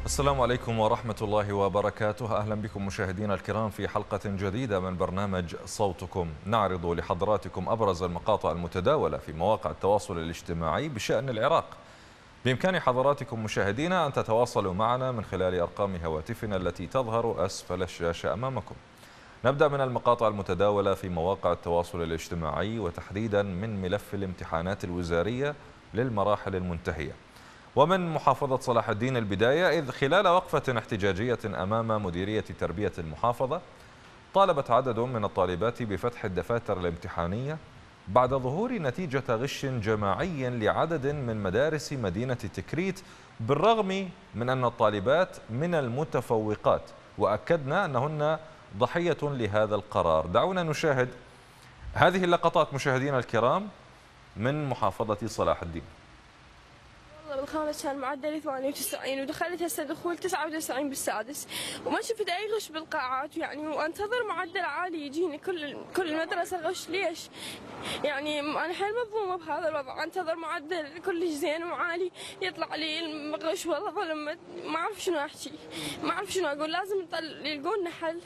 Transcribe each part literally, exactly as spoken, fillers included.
السلام عليكم ورحمة الله وبركاته. أهلا بكم مشاهدينا الكرام في حلقة جديدة من برنامج صوتكم. نعرض لحضراتكم أبرز المقاطع المتداولة في مواقع التواصل الاجتماعي بشأن العراق. بإمكان حضراتكم مشاهدينا أن تتواصلوا معنا من خلال أرقام هواتفنا التي تظهر أسفل الشاشة أمامكم. نبدأ من المقاطع المتداولة في مواقع التواصل الاجتماعي، وتحديدا من ملف الامتحانات الوزارية للمراحل المنتهية. ومن محافظة صلاح الدين البداية، إذ خلال وقفة احتجاجية أمام مديرية تربية المحافظة طالبت عدد من الطالبات بفتح الدفاتر الامتحانية بعد ظهور نتيجة غش جماعي لعدد من مدارس مدينة تكريت، بالرغم من أن الطالبات من المتفوقات، وأكدنا أنهن ضحية لهذا القرار. دعونا نشاهد هذه اللقطات مشاهدينا الكرام من محافظة صلاح الدين. بالخامس كان معدلي ثمانية وتسعين ودخلت هسه دخول تسعة وتسعين بالسادس، وما شفت اي غش بالقاعات يعني، وانتظر معدل عالي يجيني كل كل المدرسه غش. ليش؟ يعني انا حيل مظلومه بهذا الوضع، انتظر معدل كلش زين وعالي يطلع لي الغش. والله ظلم، ما اعرف شنو احكي، ما اعرف شنو اقول. لازم يلقون لنا حل،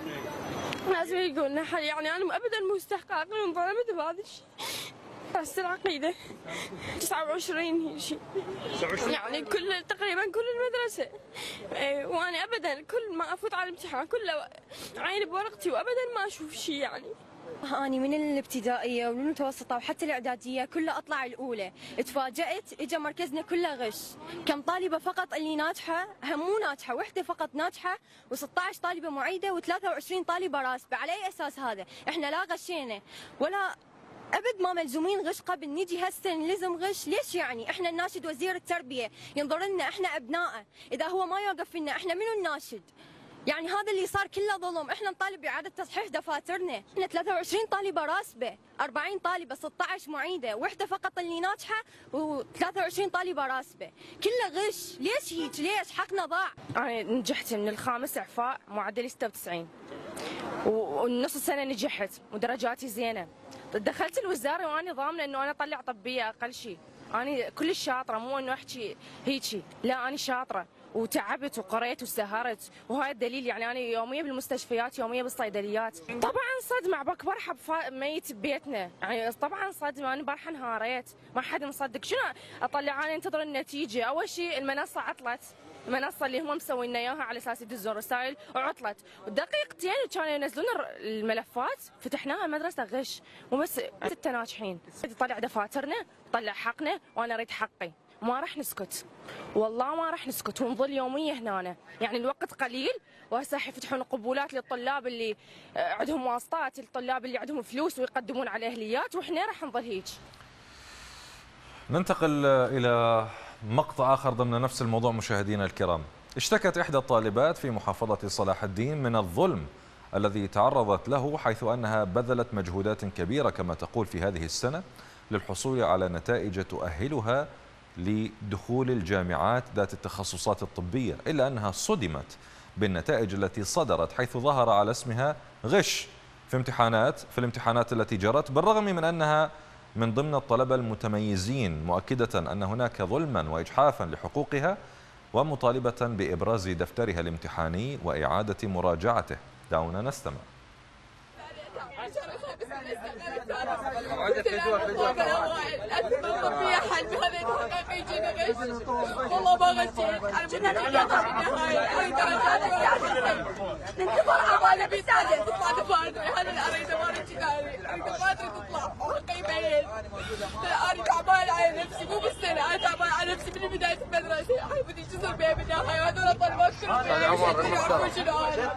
لازم يلقون لنا حل. يعني انا ابدا مستحقه انظلمت بهذا الشيء. بس العقيدة تسعة وعشرين هي شيء يعني كل تقريبا كل المدرسة، وانا ابدا كل ما افوت على الامتحان كله عين بورقتي وابدا ما اشوف شيء. يعني أنا من الابتدائية والمتوسطة وحتى الإعدادية كلها أطلع الأولى، تفاجأت إجا مركزنا كله غش. كم طالبة فقط اللي ناجحة، هم مو ناجحة، وحدة فقط ناجحة، وستة عشر طالبة معيدة وثلاثة وعشرين طالبة راسبة. على أي أساس هذا؟ إحنا لا غشينا ولا أبد ما ملزومين غش قبل، نجي هسه نلزم غش. ليش يعني؟ احنا نناشد وزير التربية ينظر لنا احنا ابنائه، اذا هو ما يوقف لنا احنا منو نناشد؟ يعني هذا اللي صار كله ظلم. احنا نطالب باعادة تصحيح دفاترنا. احنا ثلاثة وعشرين طالبة راسبة، أربعين طالبة، ستة عشر معيدة، وحدة فقط اللي ناجحة، وثلاثة وعشرين طالبة راسبة، كله غش. ليش هيك؟ ليش حقنا ضاع؟ انا نجحت من الخامس اعفاء معدلي ستة وتسعين، والنص السنة نجحت ودرجاتي زينة. دخلت الوزاره وانا ضامنه انه انا اطلع طبيه اقل شيء. انا كلش شاطره، مو انه احكي هيجي، لا انا شاطره وتعبت وقريت وسهرت، وهاي الدليل. يعني انا يوميه بالمستشفيات، يوميه بالصيدليات. طبعا صدمه بكبر حب ميت ببيتنا، يعني طبعا صدمه. انا بارحه انهاريت، ما حد مصدق. شنو اطلع انا انتظر النتيجه؟ اول شيء المنصه عطلت، المنصه اللي هم مسوين اياها على اساس يدزون رسائل وعطلت، ودقيقتين كانوا ينزلون الملفات فتحناها. المدرسه غش، مو بس ستة ناجحين. طلع دفاترنا، طلع حقنا، وانا اريد حقي. ما راح نسكت، والله ما راح نسكت، ونظل يوميه هنا. يعني الوقت قليل، وهسه حيفتحون قبولات للطلاب اللي عندهم واسطات، الطلاب اللي عندهم فلوس ويقدمون على اهليات، واحنا راح نظل هيك. ننتقل إلى مقطع آخر ضمن نفس الموضوع مشاهدينا الكرام. اشتكت إحدى الطالبات في محافظة صلاح الدين من الظلم الذي تعرضت له، حيث أنها بذلت مجهودات كبيرة كما تقول في هذه السنة للحصول على نتائج تؤهلها لدخول الجامعات ذات التخصصات الطبية، إلا أنها صدمت بالنتائج التي صدرت، حيث ظهر على اسمها غش في امتحانات في الامتحانات التي جرت، بالرغم من أنها من ضمن الطلبة المتميزين، مؤكدة أن هناك ظلما وإجحافا لحقوقها، ومطالبة بإبراز دفترها الامتحاني وإعادة مراجعته. دعونا نستمع. والله ما غشيت، ننتظر عبالة بيساعدة تطلع دفاتري. هذا اللي اريده، ما اريد ثاني، اريد دفاتري تطلع وقيمين. انا تعبان على نفسي، مو بالسنة، انا تعبان على نفسي من بداية المدرسة. هاي بدي جزر بيها بالنهاية، وهذول الطلبات كلهم يعرفون شنو انا.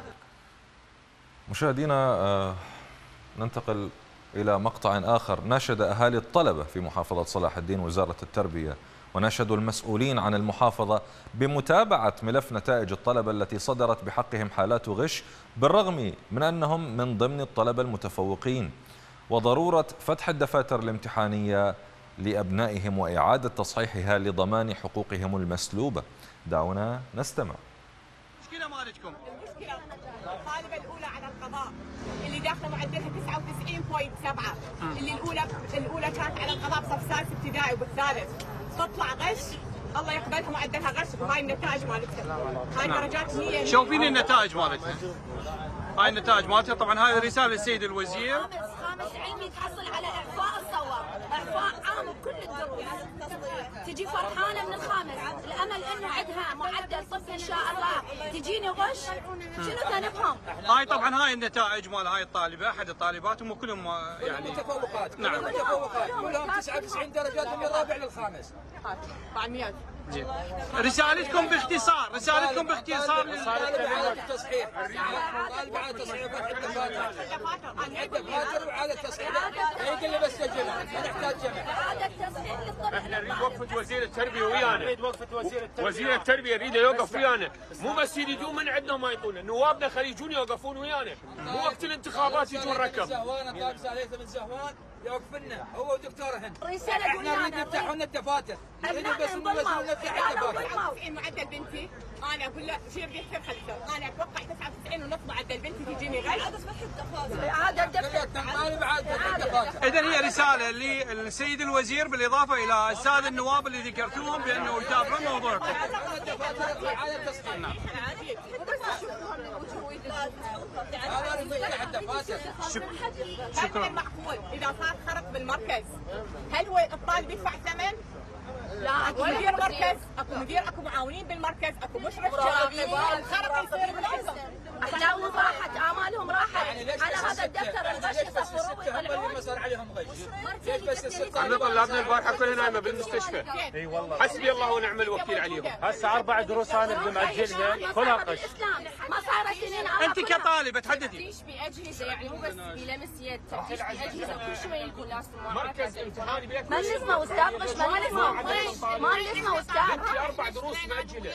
مشاهدينا، ننتقل إلى مقطع آخر. ناشد أهالي الطلبة في محافظة صلاح الدين وزارة التربية، وناشدوا المسؤولين عن المحافظة بمتابعة ملف نتائج الطلبة التي صدرت بحقهم حالات غش، بالرغم من أنهم من ضمن الطلبة المتفوقين، وضرورة فتح الدفاتر الامتحانية لأبنائهم وإعادة تصحيحها لضمان حقوقهم المسلوبة. دعونا نستمع. المشكلة مالتكم؟ المشكلة الطالبة الأولى على القضاء اللي داخله معدلها تسعة وتسعين فاصلة سبعة، اللي الأولى الأولى كانت على القضاء بصف سادس ابتدائي وبالثالث تطلع غش الله يقبلها معدلها غش وهاي النتائج مالتها. هاي درجات مية. شوفين النتائج مالتها. هاي النتائج مالتها. طبعا هذه رساله للسيد الوزير. خامس خامس علمي تحصل على اعفاء الصور، اعفاء عام بكل الدروس. تجي فرحانه من الخامس، الامل انه عندها معدل طب ان شاء الله، تجيني غش، شنو نفهم؟ هاي طبعا هاي النتائج مال هاي الطالبه، احد الطالبات، هم كلهم يعني متفوقات. نعم. كلهم متفوقات، كلهم تسعة وتسعين درجات من الرابع للخامس. طعميات. رسالتكم باختصار، رسالتكم باختصار طالب إعادة التصحيح، طالب إعادة تصحيح فتح الدفاتر، فتح الدفاتر وإعادة تصحيح، يقول لي بس جمع، ما نحتاج جمع. احنا نريد وقفة وزير التربية ويانا، نريد وقفة وزير التربية، وزير التربية يريد يوقف ويانا، مو بس يريدون من عندنا ما يعطونا، نوابنا خلي يجون يوقفون ويانا، مو وقت الانتخابات يجون ركب. زهوان طالب ساليته من زهوان يوقف لنا هو ودكتور هند. رسالة احنا نريد يفتحوا لنا الدفاتر، نريد بس نوزعوا نفتح الدفاتر. معدل بنتي انا اقول له شير دكتور خلفه، انا اتوقع تسعة وتسعين ونص معدل بنتي تجيني غش. اعاده فتح الدفاتر. اعاده طالب اعاده فتح الدفاتر. اذا هي رساله للسيد الوزير بالاضافه الى الساده النواب اللي ذكرتوهم بانه يتابعون موضوعكم. اعاده الدفاتر اعاده تصحيح. نعم. هذا نفتح الدفاتر. شكرا. معقول اذا صار خرق بالمركز هل هو الطالب يدفع ثمن؟ لا اكو مدير مركز، اكو مدير، اكو معاونين بالمركز، اكو مشرف شرعي. الخرق يصير بالعزم. احلاهم راحت، امالهم راحت على هذا الدفتر الغش يصفروه هم اللي مسار عليهم غش. ليش بس الستة؟ احنا طلابنا البارحة كلها نايمة بالمستشفى. اي والله. حسبي الله ونعم الوكيل عليهم. هسه اربع دروس انا بدي معجلها كلها غش. ما صارت سنين. انت كطالبه تحدثي. تفتيش باجهزه يعني مو بس بلمس يد، تفتيش باجهزه كل شوي يلقوا ناس مركز امتحاني بيك. ما نسمع استاذ غش، ما نسمع ما نسمع استاذ. بنتي اربع دروس مأجلة.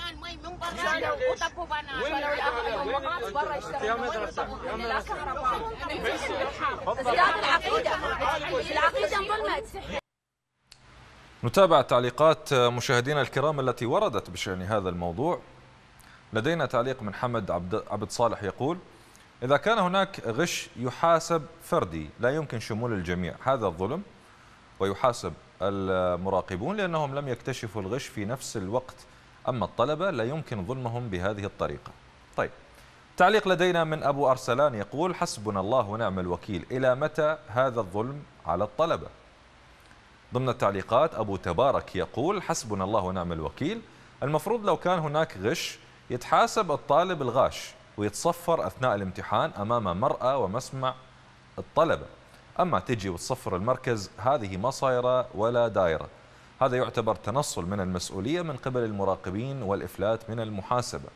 يا مدرسة يا مدرسة. استاذ العقيدة، العقيدة انظلمت. نتابع تعليقات مشاهدينا الكرام التي وردت بشأن هذا الموضوع. لدينا تعليق من حمد عبد عبد صالح يقول: إذا كان هناك غش يحاسب فردي، لا يمكن شمول الجميع، هذا الظلم، ويحاسب المراقبون لأنهم لم يكتشفوا الغش في نفس الوقت، أما الطلبة لا يمكن ظلمهم بهذه الطريقة. طيب، تعليق لدينا من أبو أرسلان يقول: حسبنا الله ونعم الوكيل، إلى متى هذا الظلم على الطلبة؟ ضمن التعليقات أبو تبارك يقول: حسبنا الله ونعم الوكيل، المفروض لو كان هناك غش يتحاسب الطالب الغاش ويتصفر أثناء الامتحان أمام مرأى ومسمع الطلبة، أما تجي وتصفر المركز هذه ما صايرة ولا دايرة، هذا يعتبر تنصل من المسؤولية من قبل المراقبين والإفلات من المحاسبة.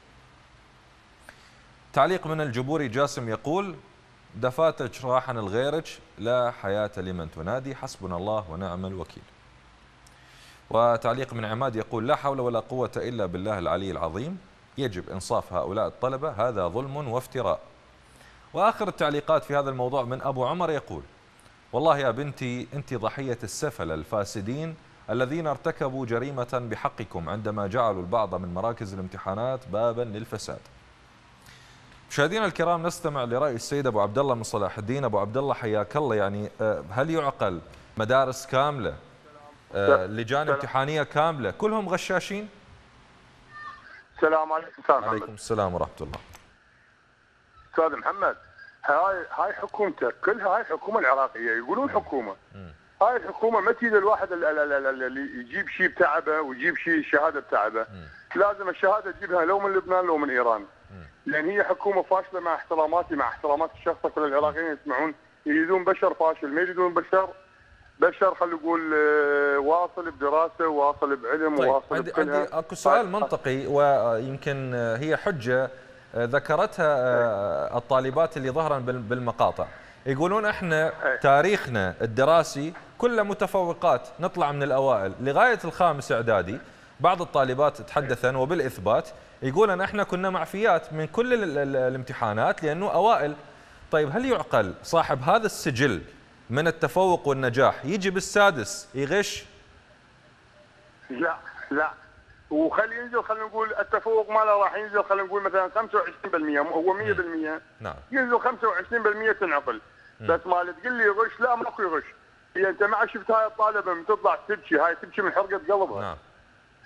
تعليق من الجبوري جاسم يقول: دفاترك راحن الغيرك، لا حياة لمن تنادي، حسبنا الله ونعم الوكيل. وتعليق من عماد يقول: لا حول ولا قوة إلا بالله العلي العظيم، يجب إنصاف هؤلاء الطلبة، هذا ظلم وافتراء. وآخر التعليقات في هذا الموضوع من أبو عمر يقول: والله يا بنتي أنت ضحية السفل الفاسدين الذين ارتكبوا جريمة بحقكم عندما جعلوا البعض من مراكز الامتحانات بابا للفساد. مشاهدينا الكرام، نستمع لرأي السيد أبو عبد الله من صلاح الدين. أبو عبد الله حياك الله، يعني هل يعقل مدارس كاملة، لجان امتحانية كاملة كلهم غشاشين؟ السلام عليكم. استاذ محمد. عليكم السلام ورحمة الله. استاذ محمد، هاي هاي حكومتك كلها، هاي الحكومة العراقية يقولون حكومة. م. هاي الحكومة ما تجي للواحد اللي يجيب شيء بتعبه ويجيب شيء شهادة بتعبه، لازم الشهادة تجيبها لو من لبنان لو من إيران. م. لأن هي حكومة فاشلة، مع احتراماتي مع احترامات الشخص، كل العراقيين يسمعون يريدون بشر فاشل، ما يريدون بشر بشر خلينا نقول واصل بدراسه، واصل بعلم، طيب، واصل عندي بكلها. عندي اكو سؤال منطقي، ويمكن هي حجه ذكرتها الطالبات اللي ظهرا بالمقاطع، يقولون احنا تاريخنا الدراسي كله متفوقات، نطلع من الاوائل لغايه الخامس اعدادي. بعض الطالبات تحدثن وبالاثبات يقولن احنا كنا معفيات من كل الامتحانات لانه اوائل. طيب، هل يعقل صاحب هذا السجل من التفوق والنجاح يجي بالسادس يغش؟ لا لا، وخلي ينزل، خلينا نقول التفوق ماله راح ينزل، خلينا نقول مثلا خمسة وعشرين بالمئة، هو مئة بالمئة. نعم، ينزل خمسة وعشرين بالمئة تنعقل. بس ما تقول لي يغش، لا ماكو يغش. هي انت ما شفت هاي الطالبه من تطلع تبكي، هاي تبكي من حرقه قلبها. نعم،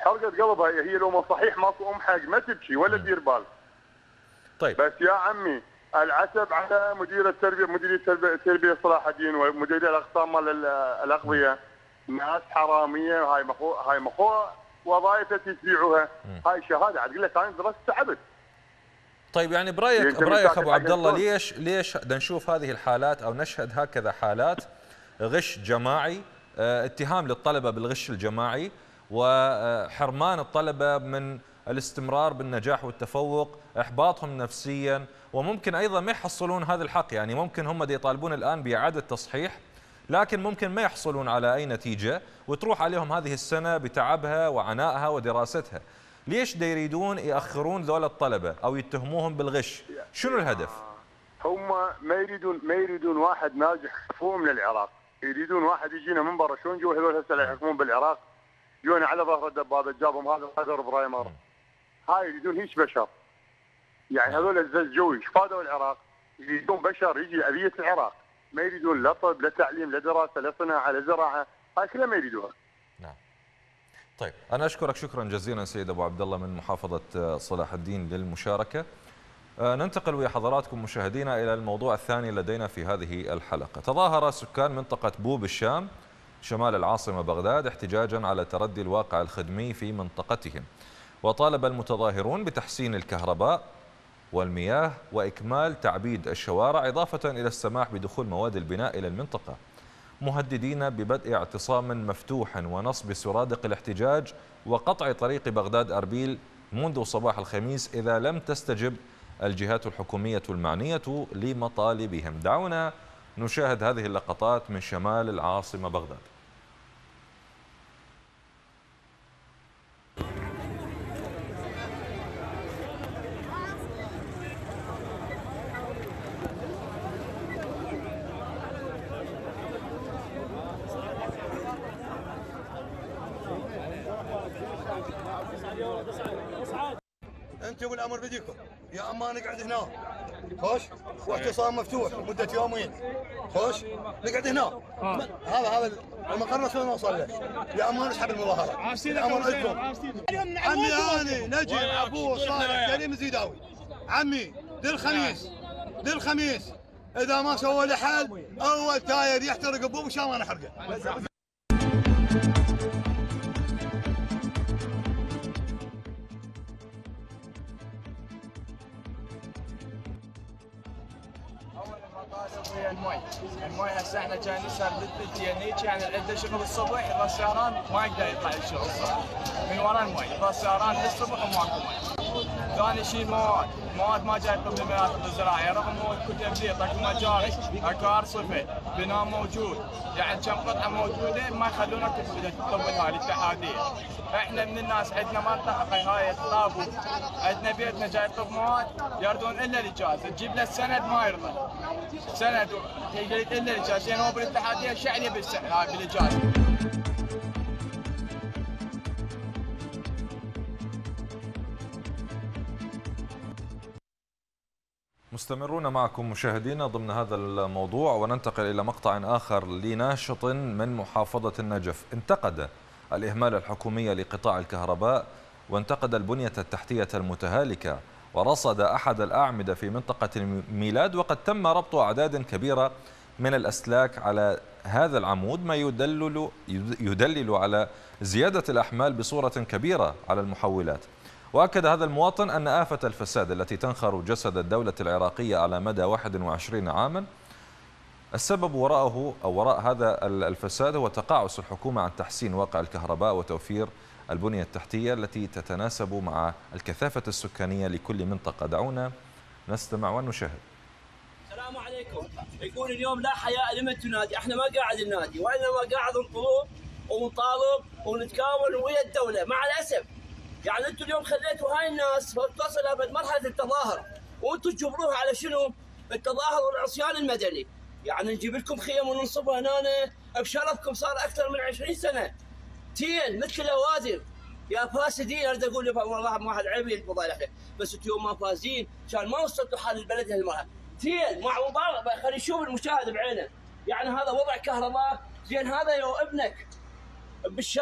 حرقت قلبها هي, هي لو ما صحيح ماكو ام حق ما تبكي ولا تدير بال. طيب بس يا عمي العتب على مدير التربيه مدير التربيه صلاح الدين ومدير الاقسام مال الاغذيه، ناس حراميه. هاي مخو هاي مخو وظائف تتبيعوها، هاي شهاده عاد اقول لك انا درست تعبت. طيب يعني برايك برايك ابو عبد الله ليش ليش بدنا نشوف هذه الحالات او نشهد هكذا حالات غش جماعي، اه اتهام للطلبه بالغش الجماعي وحرمان الطلبه من الاستمرار بالنجاح والتفوق، احباطهم نفسيا، وممكن ايضا ما يحصلون هذا الحق. يعني ممكن هم دي يطالبون الان باعاده تصحيح لكن ممكن ما يحصلون على اي نتيجه وتروح عليهم هذه السنه بتعبها وعنائها ودراستها. ليش دا يريدون ياخرون ذول الطلبه او يتهموهم بالغش؟ شنو الهدف؟ هم ما يريدون ما يريدون واحد ناجح كفو من العراق، يريدون واحد يجينا من برا. شلون جو هذول هسه يحكمون بالعراق؟ يجون على ظهر الدبابه جابهم هذا قدر برايمر. هاي يريدون هيك بشر. يعني هذول الزلزجوي ايش فادوا العراق؟ يريدون بشر يجي ابيه العراق، ما يريدون لا طب لا تعليم لا دراسه لا صناعه لا زراعه، هاي كلها ما يريدوها. نعم. طيب انا اشكرك شكرا جزيلا سيد ابو عبد الله من محافظه صلاح الدين للمشاركه. ننتقل ويا حضراتكم مشاهدينا الى الموضوع الثاني لدينا في هذه الحلقه. تظاهر سكان منطقه بوب الشام شمال العاصمه بغداد احتجاجا على تردي الواقع الخدمي في منطقتهم، وطالب المتظاهرون بتحسين الكهرباء والمياه واكمال تعبيد الشوارع اضافه الى السماح بدخول مواد البناء الى المنطقه، مهددين ببدء اعتصام مفتوح ونصب سرادق الاحتجاج وقطع طريق بغداد أربيل منذ صباح الخميس إذا لم تستجب الجهات الحكومية المعنية لمطالبهم. دعونا نشاهد هذه اللقطات من شمال العاصمة بغداد. انت والامر بديكم يا اما نقعد هنا خوش واعتصام مفتوح لمده يومين خوش نقعد هنا. هذا هذا المقر مسؤول نوصل له، يا اما نسحب المظاهره. الامر عندكم. عمي هاني نجم ابو صالح كريم زيداوي، عمي ذي الخميس ذي الخميس اذا ما سووا له حل اول تاير يحترق ابوه وشام انا احرقه. المي المي هسه احنا كان صار ضد هيك يعني عنده شغل الصبح اذا السهران ما يقدر يطلع الشغل الصبح من وراء المي، اذا السهران للصبح وماكو مي. ثاني شيء مواد مواد ما جاي يطلب المراكز الزراعيه رغم هو كتب زيت اكو مجاري اكو ارصفه بناء موجود، يعني كم قطعه موجوده ما يخلونك تطلب هاي الاتحاديه. احنا من الناس عندنا منطقه هاي الطابو عندنا بيتنا جاي يطلب مواد يردون الا الاجازه، تجيب له السند ما يرضى سند يقول الا الاجازه، يعني هو بالاتحاديه شعني بالاجازه. مستمرون معكم مشاهدينا ضمن هذا الموضوع، وننتقل إلى مقطع آخر لناشط من محافظة النجف انتقد الإهمال الحكومي لقطاع الكهرباء وانتقد البنية التحتية المتهالكة، ورصد أحد الأعمدة في منطقة الميلاد وقد تم ربط أعداد كبيرة من الأسلاك على هذا العمود، ما يدلل يدلل على زيادة الأحمال بصورة كبيرة على المحولات. وأكد هذا المواطن أن آفة الفساد التي تنخر جسد الدولة العراقية على مدى واحد وعشرين عاما السبب وراءه أو وراء هذا الفساد هو تقاعس الحكومة عن تحسين واقع الكهرباء وتوفير البنية التحتية التي تتناسب مع الكثافة السكانية لكل منطقة. دعونا نستمع ونشاهد. السلام عليكم. يقول اليوم لا حياء لمن تنادي، احنا ما قاعد ننادي وانما قاعد نطلب ونطالب ونتكامل ويا الدولة. مع الأسف يعني انتم اليوم خليتوا هاي الناس تصل بمرحله التظاهر، وانتم تجبروها على شنو؟ التظاهر والعصيان المدني. يعني نجيب لكم خيم وننصبها هنا بشرفكم صار اكثر من عشرين سنه. تين مثل لوازم يا فاسدين. اريد اقول والله ما حد عيب يفضل عليه، بس انتم ما فازين عشان ما وصلتوا حال البلد هالمرة. تين مع مبالغه خلي يشوف المشاهد بعينه. يعني هذا وضع كهرباء زين، هذا لو ابنك بالشارع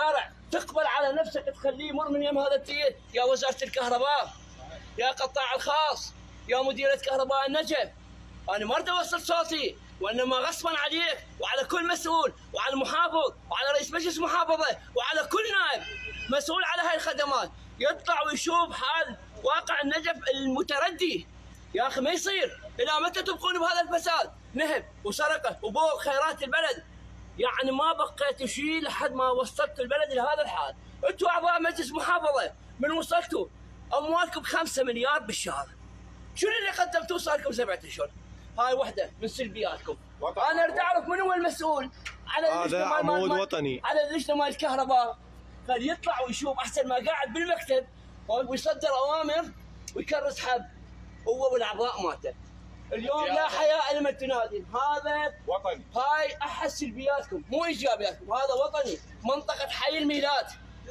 تقبل على نفسك تخليه يمر من يم هذا التيل؟ يا وزاره الكهرباء، يا قطاع الخاص، يا مديريه كهرباء النجف، انا ما اريد اوصل صوتي، وانما غصبا عليك وعلى كل مسؤول وعلى المحافظ وعلى رئيس مجلس محافظه وعلى كل نائب مسؤول على هاي الخدمات يطلع ويشوف حال واقع النجف المتردي. يا اخي ما يصير، الى متى تبقون بهذا الفساد؟ نهب وسرقه وبوق خيرات البلد، يعني ما بقيت شيء لحد ما وصلت البلد لهذا الحال. انتم اعضاء مجلس محافظه من وصلتوا اموالكم خمسة مليار بالشهر، شنو اللي قدمتوه صار لكم سبعة اشهر؟ هاي وحده من سلبياتكم. انا اريد اعرف من هو المسؤول على هذا عمود وطني، على اللجنه مال الكهرباء، فليطلع ويشوف احسن ما قاعد بالمكتب ويصدر اوامر ويكرس حب هو والاعضاء مالته. اليوم لا حياء لمن تنادي، هذا وطني، هاي احد سلبياتكم مو ايجابياتكم، هذا وطني. منطقه حي الميلاد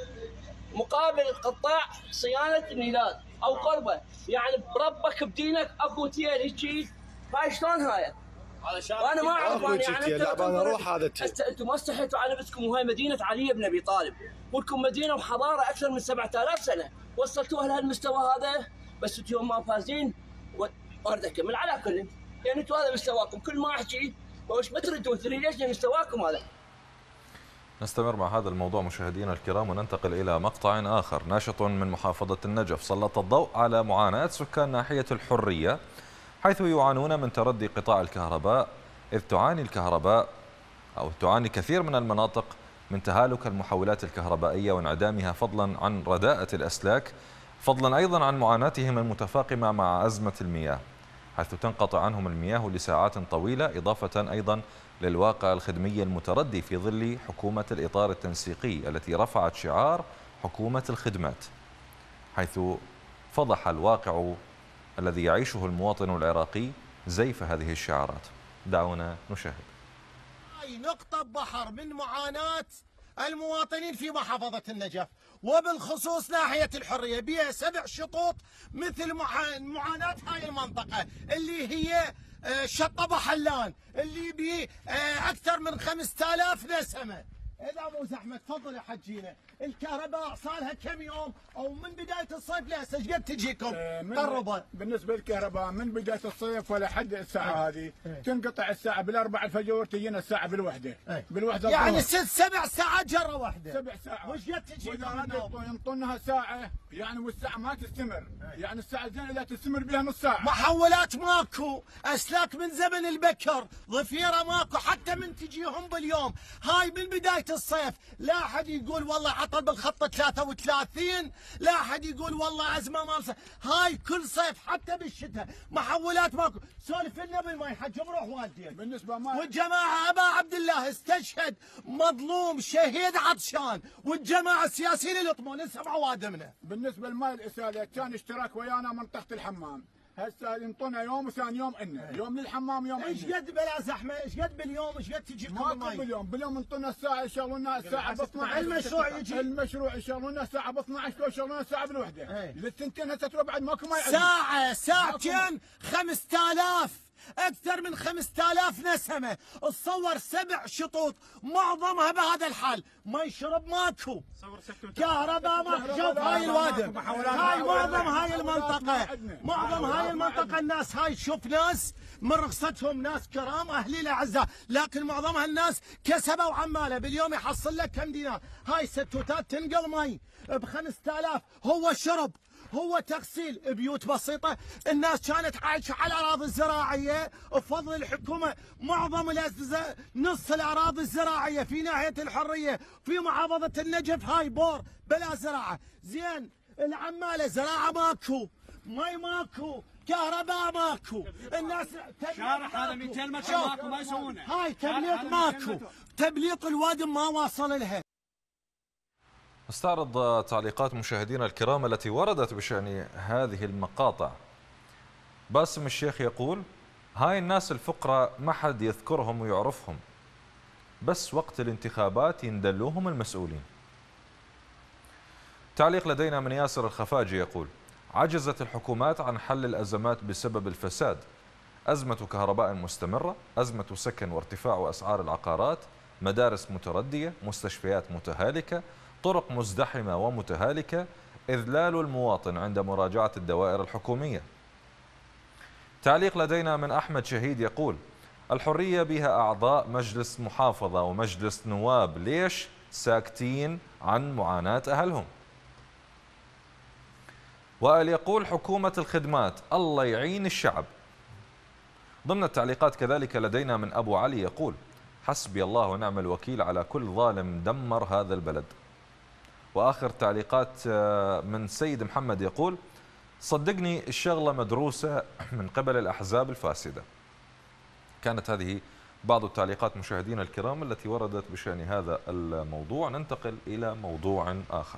مقابل قطاع صيانه الميلاد او قربه، يعني بربك بدينك اكو تيل هيجي. هاي شلون هاي؟ وانا ما اعرف يعني انتم انتم ما استحيتوا على نفسكم، وهاي مدينه علي بن ابي طالب، ولكم مدينه وحضاره اكثر من سبعة آلاف سنه، وصلتوها لهالمستوى هذا، بس انتم يوم ما فازين واريد اكمل على كل، يعني انتم هذا مستواكم، كل ما احكي وش ما تردون تريد ليش مستواكم هذا. نستمر مع هذا الموضوع مشاهدينا الكرام وننتقل إلى مقطع آخر. ناشط من محافظة النجف سلط الضوء على معاناة سكان ناحية الحرية حيث يعانون من تردي قطاع الكهرباء، إذ تعاني الكهرباء أو تعاني كثير من المناطق من تهالك المحولات الكهربائية وانعدامها، فضلا عن رداءة الأسلاك، فضلا أيضا عن معاناتهم المتفاقمة مع أزمة المياه حيث تنقطع عنهم المياه لساعات طويلة، إضافة أيضا للواقع الخدمي المتردي في ظل حكومة الإطار التنسيقي التي رفعت شعار حكومة الخدمات، حيث فضح الواقع الذي يعيشه المواطن العراقي زيف هذه الشعارات. دعونا نشاهد. هاي نقطة بحر من معاناة المواطنين في محافظة النجف، وبالخصوص ناحية الحرية بها سبع شطوط مثل معاناة هاي المنطقة اللي هي شطة حلان اللي بيه أكثر من خمسة آلاف نسمة. إذا مو زحمة تفضل يا حجينا. الكهرباء صار لها كم يوم أو من بداية الصيف لهسه ايش قد تجيكم؟ قربت. بالنسبة للكهرباء من بداية الصيف ولا حد الساعة هذه تنقطع الساعة بالأربع الفجر تجينا الساعة بالوحدة. بالوحدة يعني ست سبع ساعات جرة واحدة. سبع ساعات. وش قد تجيكم؟ ينطونها ساعة يعني والساعة ما تستمر، يعني الساعة زين إذا تستمر بها نص ساعة. محولات ماكو، أسلاك من زمن البكر، ضفيرة ماكو، حتى من تجيهم باليوم. هاي من بداية الصيف لا احد يقول والله عطل بالخط ثلاثة وثلاثين، لا احد يقول والله ازمه مالسه. هاي كل صيف حتى بالشتاء محولات ماكو. سولف لنا بالماي حج بروح والدين. بالنسبه ما والجماعه ابا عبد الله استشهد مظلوم شهيد عطشان، والجماعه السياسيين اللي يطمون لسه بعوادمنا. بالنسبه لماي الاساله كان اشتراك ويانا منطقه الحمام، هسه ينطونا يوم وثاني يوم إلنا، يوم للحمام يوم ايش قد بلا زحمه؟ ايش قد باليوم؟ ايش قد تجيكم المي؟ باليوم باليوم ينطونا الساعه يشغلونا الساعه ب اثنعش. المشروع يجي المشروع يشغلونا الساعه ب اثنعش ويشغلونا الساعه بالوحده. للثنتين هسه تروح بعد ماكو مي. ساعه ساعتين خمسة آلاف، أكثر من خمسة آلاف نسمة. تصور سبع شطوط معظمها بهذا الحال، ما يشرب ماكو، كهرباء ماكو. شوف هاي الوادم، هاي معظم هاي المنطقة، معظم هاي المنطقة الناس هاي تشوف ناس من رخصتهم ناس كرام أهلي الأعزاء، لكن معظمها الناس كسبة وعمالة باليوم يحصل لك كم دينار. هاي ستوتات تنقل مي ب خمسة آلاف، هو شرب هو تغسيل بيوت بسيطة. الناس كانت عايشة على الأراضي الزراعية بفضل الحكومة. معظم الأجزاء نص الأراضي الزراعية في ناحية الحرية في محافظة النجف هاي بور بلا زراعة. زين العمالة زراعة ماكو، مي ماكو، كهرباء ماكو. الناس شارع هذا مئتين متر ماكو ما يسوونه. هاي تبليط ماكو، تبليط الوادم ما واصل لها. نستعرض تعليقات مشاهدينا الكرام التي وردت بشأن هذه المقاطع. باسم الشيخ يقول: هاي الناس الفقراء ما حد يذكرهم ويعرفهم، بس وقت الانتخابات يندلوهم المسؤولين. تعليق لدينا من ياسر الخفاجي يقول: عجزت الحكومات عن حل الأزمات بسبب الفساد، أزمة كهرباء مستمرة، أزمة سكن وارتفاع أسعار العقارات، مدارس متردية، مستشفيات متهالكة، طرق مزدحمة ومتهالكة، إذلال المواطن عند مراجعة الدوائر الحكومية. تعليق لدينا من أحمد شهيد يقول: الحرية بها أعضاء مجلس محافظة ومجلس نواب، ليش ساكتين عن معاناة أهلهم؟ وائل يقول: حكومة الخدمات الله يعين الشعب. ضمن التعليقات كذلك لدينا من أبو علي يقول: حسبي الله ونعم الوكيل على كل ظالم دمر هذا البلد. وآخر تعليقات من سيد محمد يقول: صدقني الشغلة مدروسة من قبل الأحزاب الفاسدة. كانت هذه بعض التعليقات مشاهدينا الكرام التي وردت بشأن هذا الموضوع. ننتقل إلى موضوع آخر.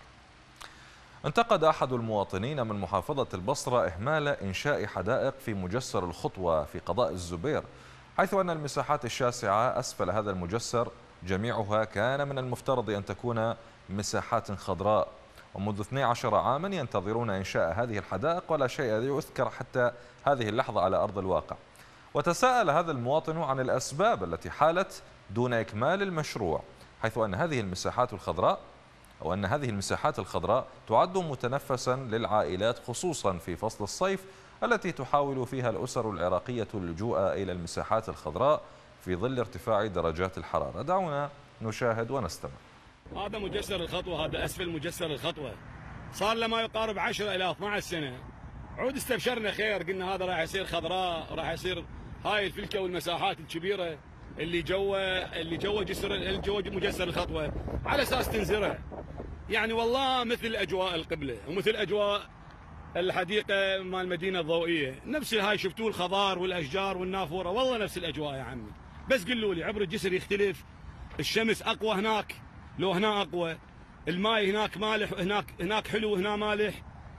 انتقد أحد المواطنين من محافظة البصرة إهمال إنشاء حدائق في مجسر الخطوة في قضاء الزبير، حيث أن المساحات الشاسعة أسفل هذا المجسر جميعها كان من المفترض أن تكون مساحات خضراء، ومنذ اثني عشر عاما ينتظرون إنشاء هذه الحدائق ولا شيء يذكر حتى هذه اللحظة على أرض الواقع. وتساءل هذا المواطن عن الأسباب التي حالت دون إكمال المشروع، حيث أن هذه المساحات الخضراء أو أن هذه المساحات الخضراء تعد متنفسا للعائلات، خصوصا في فصل الصيف التي تحاول فيها الأسر العراقية اللجوء إلى المساحات الخضراء في ظل ارتفاع درجات الحرارة. دعونا نشاهد ونستمع. هذا مجسر الخطوة، هذا أسفل مجسر الخطوة، صار له ما يقارب عشرة إلى اثني عشر سنة. عود استبشرنا خير، قلنا هذا راح يصير خضراء، راح يصير هاي الفلكة والمساحات الكبيرة اللي جوا اللي جوا جسر اللي جوا مجسر الخطوة على أساس تنزرع. يعني والله مثل أجواء القبلة ومثل أجواء الحديقة مال المدينة الضوئية، نفس هاي شفتوا الخضار والأشجار والنافورة، والله نفس الأجواء يا عمي. بس قلوا لي عبر الجسر يختلف، الشمس أقوى هناك لو هنا أقوى، الماء هناك مالح هناك هناك حلو هنا مالح.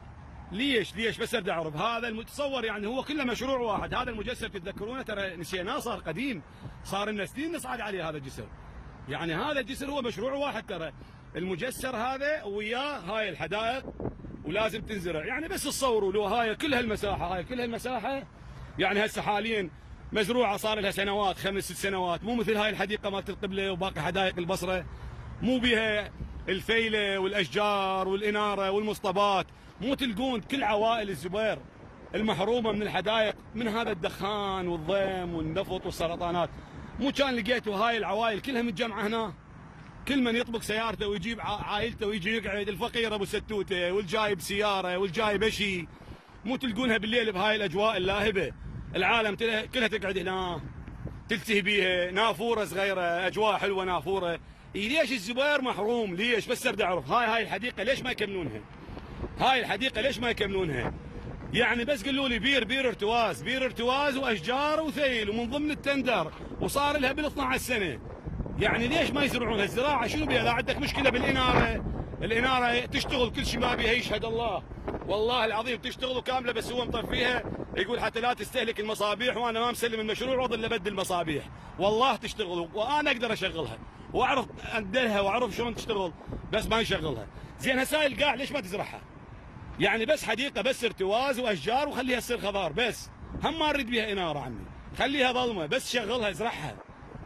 ليش ليش بس اريد اعرف. هذا المتصور يعني هو كله مشروع واحد. هذا المجسر تتذكرونه ترى نسيناه، صار قديم، صار لنا سنين نصعد عليه هذا الجسر. يعني هذا الجسر هو مشروع واحد ترى، المجسر هذا وياه هاي الحدائق ولازم تنزرع. يعني بس تصوروا لو هاي كل هالمساحه هاي كل هالمساحه يعني هسه حاليا مزروعه صار لها سنوات، خمس ست سنوات، مو مثل هاي الحديقه مالت القبله وباقي حدائق البصره، مو بها الفيله والاشجار والاناره والمصطبات. مو تلقون كل عوائل الزبير المحرومه من الحدائق من هذا الدخان والضيم والنفط والسرطانات، مو كان لقيتوا هاي العوائل كلها متجمعه هنا، كل من يطبق سيارته ويجيب عائلته ويجي يقعد، الفقير ابو ستوته والجايب سياره والجايب شيء، مو تلقونها بالليل بهاي الاجواء اللاهبه، العالم كلها تقعد هنا تلتهي بيها، نافوره صغيره، اجواء حلوه نافوره. إيه ليش الزبير محروم؟ ليش؟ بس اريد اعرف. هاي هاي الحديقه ليش ما يكملونها؟ هاي الحديقه ليش ما يكملونها؟ يعني بس قالوا لي بير بير ارتواز، بير ارتواز واشجار وثيل ومن ضمن التندر، وصار لها بال اثني عشر سنه. يعني ليش ما يزرعونها؟ الزراعه شنو بيها؟ اذا عندك مشكله بالاناره، الاناره تشتغل كل شيء ما بيها يشهد الله، والله العظيم تشتغل كامله بس هو مطفيها، يقول حتى لا تستهلك المصابيح وانا ما مسلم المشروع واظل ابدل المصابيح، والله تشتغل وانا اقدر اشغلها واعرف اندلها واعرف شلون تشتغل، بس ما يشغلها. زين هسه القاع ليش ما تزرعها؟ يعني بس حديقه بس ارتواز واشجار وخليها تصير خضار بس، هم ما نريد بيها اناره عمي، خليها ظلمه بس شغلها ازرعها.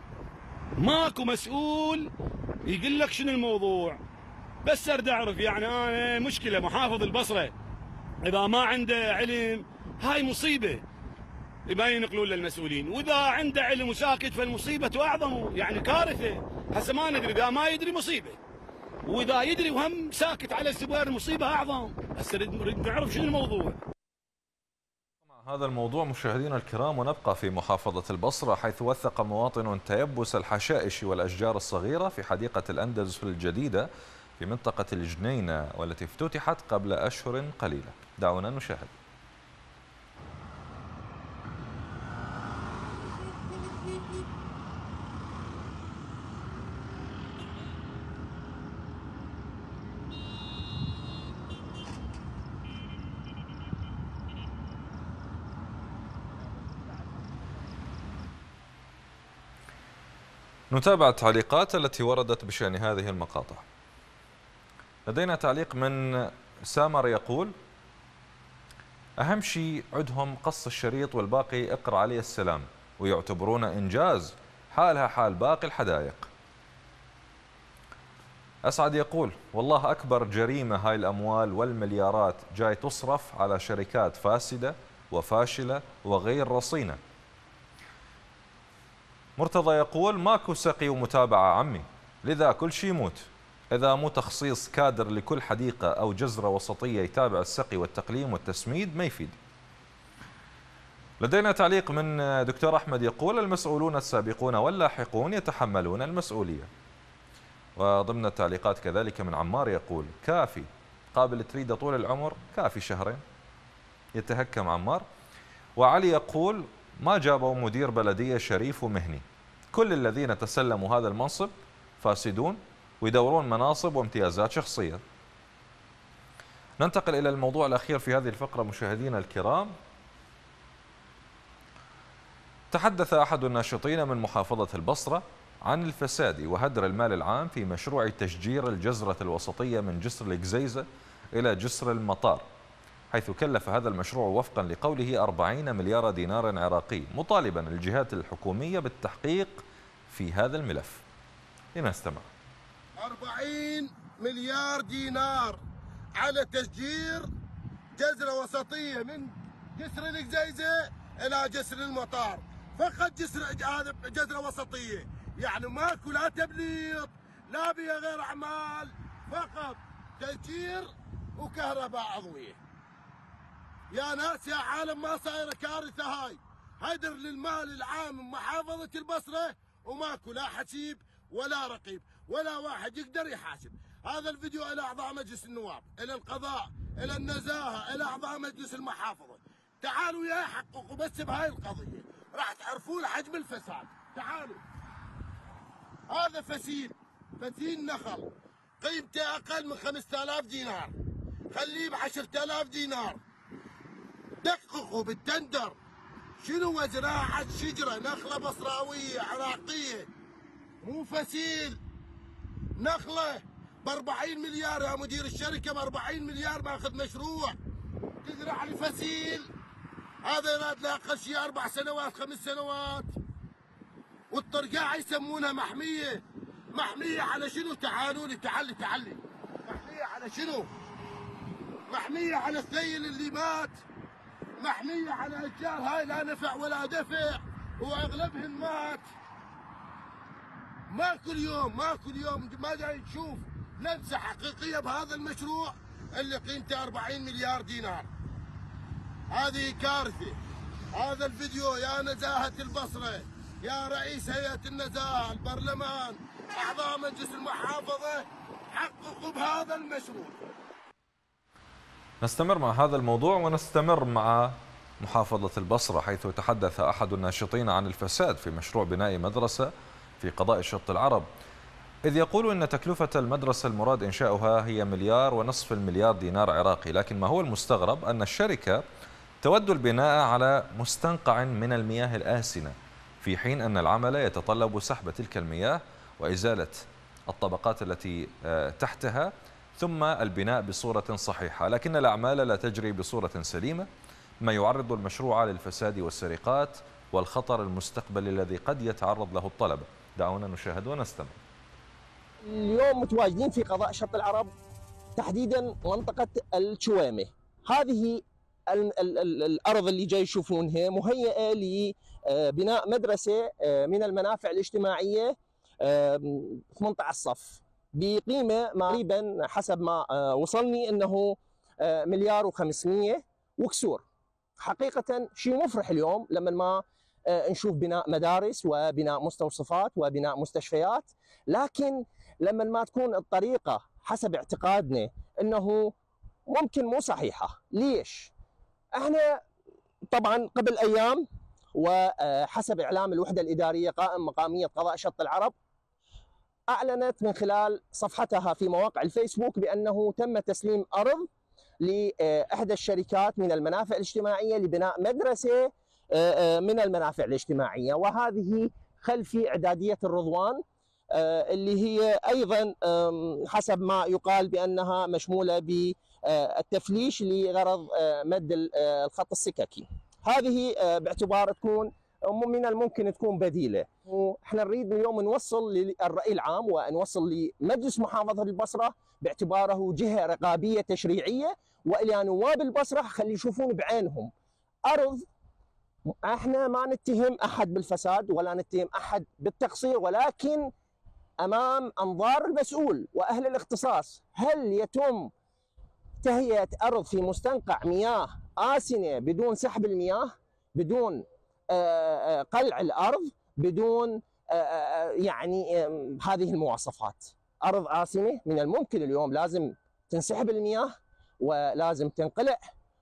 ماكو مسؤول يقول لك شنو الموضوع. بس اريد اعرف. يعني انا مشكله محافظ البصره اذا ما عنده علم هاي مصيبه ما ينقلون للمسؤولين، واذا عنده علم وساكت فالمصيبه اعظم، يعني كارثه. هسه ما ندري، اذا ما يدري مصيبه، واذا يدري وهم ساكت على الزبير مصيبه اعظم. هسه نريد نعرف شنو الموضوع. هذا الموضوع مشاهدينا الكرام، ونبقى في محافظة البصرة، حيث وثق مواطن تيبس الحشائش والأشجار الصغيرة في حديقة الأندلس الجديدة في منطقة الجنينة والتي افتتحت قبل أشهر قليلة. دعونا نشاهد. نتابع التعليقات التي وردت بشأن هذه المقاطع. لدينا تعليق من سامر يقول: أهم شيء عندهم قص الشريط والباقي اقرأ عليه السلام، ويعتبرون إنجاز حالها حال باقي الحدائق. أسعد يقول والله أكبر جريمة هاي الأموال والمليارات جاي تصرف على شركات فاسدة وفاشلة وغير رصينة. مرتضى يقول ماكو سقي ومتابعة عمي، لذا كل شيء يموت، إذا مو تخصيص كادر لكل حديقة أو جزرة وسطية يتابع السقي والتقليم والتسميد ما يفيد. لدينا تعليق من دكتور أحمد يقول المسؤولون السابقون واللاحقون يتحملون المسؤولية. وضمن التعليقات كذلك من عمار يقول كافي، قابل تريده طول العمر، كافي شهرين. يتهكم عمار. وعلي يقول ما جابوا مدير بلدية شريف ومهني، كل الذين تسلموا هذا المنصب فاسدون ويدورون مناصب وامتيازات شخصية. ننتقل إلى الموضوع الأخير في هذه الفقرة مشاهدينا الكرام. تحدث أحد الناشطين من محافظة البصرة عن الفساد وهدر المال العام في مشروع تشجير الجزرة الوسطية من جسر القزيزة إلى جسر المطار، حيث كلف هذا المشروع وفقا لقوله أربعين مليار دينار عراقي، مطالبا الجهات الحكومية بالتحقيق في هذا الملف. لنستمع. أربعين مليار دينار على تشجير جزرة وسطية من جسر القزيزة إلى جسر المطار، فقط جسر هذا جزرة وسطية، يعني ماكو لا تبليط لا بها غير أعمال، فقط تشجير وكهرباء عضوية. يا ناس يا عالم ما صايرة كارثة هاي، هدر للمال العام محافظة البصرة وماكو لا حسيب ولا رقيب ولا واحد يقدر يحاسب. هذا الفيديو إلى أعضاء مجلس النواب، إلى القضاء، إلى النزاهة، إلى أعضاء مجلس المحافظة، تعالوا يا حققوا بس بهاي القضية راح تعرفون حجم الفساد. تعالوا، هذا فسيل فسيل نخل قيمته أقل من خمسة آلاف دينار، خليه ب عشرة آلاف دينار. دققوا بالتندر شنو زراعة شجرة نخلة بصراوية عراقية، مو فسيل، نخلة ب أربعين مليار يا مدير الشركة، ب أربعين مليار ماخذ مشروع تزرع لي فسيل. هذا يراد له اقل شيء اربع سنوات خمس سنوات، والطرقاع يسمونها محميه. محميه على شنو؟ تعالوا لي تعالي تعالي محميه على شنو؟ محميه على الثيل اللي مات، محميه على اشجار هاي لا نفع ولا دفع واغلبهن مات. ماكو اليوم ماكو اليوم ما جاي نشوف لمسه حقيقيه بهذا المشروع اللي قيمته أربعين مليار دينار. هذه كارثة. هذا الفيديو يا نزاهة البصرة، يا رئيس هيئة النزاهة، البرلمان، أعضاء مجلس المحافظة، حققوا بهذا المشروع. نستمر مع هذا الموضوع ونستمر مع محافظة البصرة، حيث تحدث أحد الناشطين عن الفساد في مشروع بناء مدرسة في قضاء شط العرب، إذ يقول أن تكلفة المدرسة المراد إنشاؤها هي مليار ونصف المليار دينار عراقي، لكن ما هو المستغرب أن الشركة تود البناء على مستنقع من المياه الآسنة، في حين أن العمل يتطلب سحب تلك المياه وإزالة الطبقات التي تحتها ثم البناء بصورة صحيحة، لكن الأعمال لا تجري بصورة سليمة، ما يعرض المشروع للفساد والسرقات والخطر المستقبلي الذي قد يتعرض له الطلبة. دعونا نشاهد ونستمع. اليوم متواجدين في قضاء شط العرب، تحديدا منطقة الشوامة. هذه ال ال ال الأرض اللي جاي يشوفونها مهيئة لبناء مدرسة من المنافع الاجتماعية ثمانية عشر صف بقيمة تقريبا حسب ما وصلني أنه مليار وخمسمية وكسور. حقيقة شيء مفرح اليوم لما ما نشوف بناء مدارس وبناء مستوصفات وبناء مستشفيات، لكن لما ما تكون الطريقة حسب اعتقادنا أنه ممكن مو صحيحة. ليش؟ احنا طبعا قبل أيام وحسب إعلام الوحدة الإدارية قائم مقامية قضاء شط العرب أعلنت من خلال صفحتها في مواقع الفيسبوك بأنه تم تسليم أرض لإحدى الشركات من المنافع الاجتماعية لبناء مدرسة من المنافع الاجتماعية، وهذه خلفي إعدادية الرضوان اللي هي أيضا حسب ما يقال بأنها مشمولة بالتفليش لغرض مد الخط السككي. هذه باعتبار تكون من الممكن تكون بديله. واحنا نريد اليوم نوصل للراي العام ونوصل لمجلس محافظه البصره باعتباره جهه رقابيه تشريعيه، والى نواب البصره خلي يشوفون بعينهم ارض. احنا ما نتهم احد بالفساد ولا نتهم احد بالتقصير، ولكن امام انظار المسؤول واهل الاختصاص هل يتم تهيئه ارض في مستنقع مياه آسنة بدون سحب المياه، بدون قلع الارض، بدون يعني هذه المواصفات. ارض آسنة من الممكن اليوم لازم تنسحب المياه ولازم تنقلع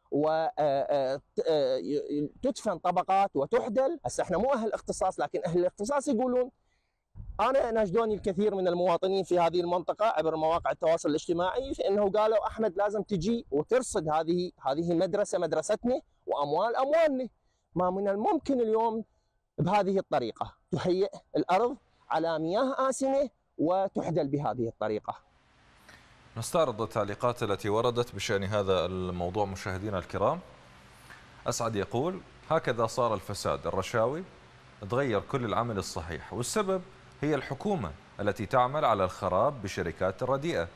وتدفن طبقات وتحدل. هسه احنا مو اهل اختصاص، لكن اهل الاختصاص يقولون. انا ناشدوني الكثير من المواطنين في هذه المنطقه عبر مواقع التواصل الاجتماعي في انه قالوا احمد لازم تجي وترصد هذه هذه مدرسه مدرستنا واموال اموالنا. ما من الممكن اليوم بهذه الطريقه تهيئ الارض على مياه آسنة وتحدل بهذه الطريقه. نستعرض التعليقات التي وردت بشأن هذا الموضوع مشاهدينا الكرام. أسعد يقول: هكذا صار الفساد الرشاوي، تغير كل العمل الصحيح، والسبب هي الحكومة التي تعمل على الخراب بشركات رديئة.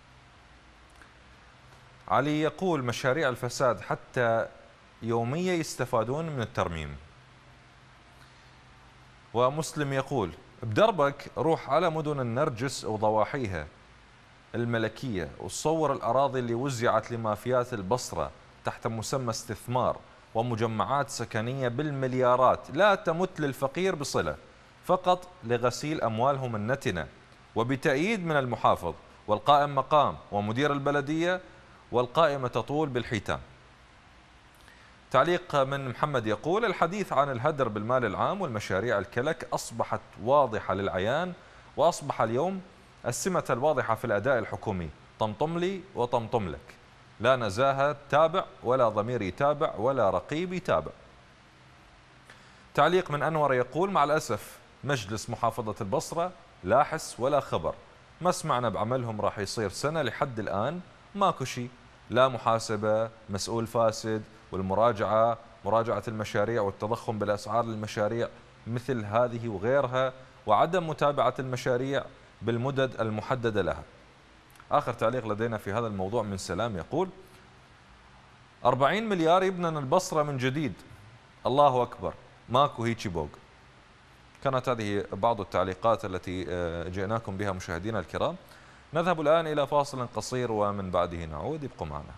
علي يقول: مشاريع الفساد حتى يومية يستفادون من الترميم. ومسلم يقول: بدربك روح على مدن النرجس وضواحيها الملكية وتصور الأراضي اللي وزعت لمافيات البصرة تحت مسمى استثمار ومجمعات سكنية بالمليارات لا تمت للفقير بصلة، فقط لغسيل أموالهم النتنة، وبتأييد من المحافظ والقائم مقام ومدير البلدية، والقائمة تطول بالحيتان. تعليق من محمد يقول: الحديث عن الهدر بالمال العام والمشاريع الكلك أصبحت واضحة للعيان، وأصبح اليوم السمة الواضحة في الأداء الحكومي، طمطم لي وطمطم لك، لا نزاهة تابع ولا ضمير يتابع ولا رقيب يتابع. تعليق من أنور يقول: مع الأسف مجلس محافظة البصرة لا حس ولا خبر، ما سمعنا بعملهم راح يصير سنة لحد الآن ماكو شيء، لا محاسبة، مسؤول فاسد، والمراجعة مراجعة المشاريع والتضخم بالأسعار للمشاريع مثل هذه وغيرها، وعدم متابعة المشاريع بالمدد المحددة لها. آخر تعليق لدينا في هذا الموضوع من سلام يقول: أربعين مليار يبنى البصرة من جديد، الله أكبر، ماكو هيك بوق. كانت هذه بعض التعليقات التي جئناكم بها مشاهدينا الكرام. نذهب الآن إلى فاصل قصير ومن بعده نعود، ابقوا معنا.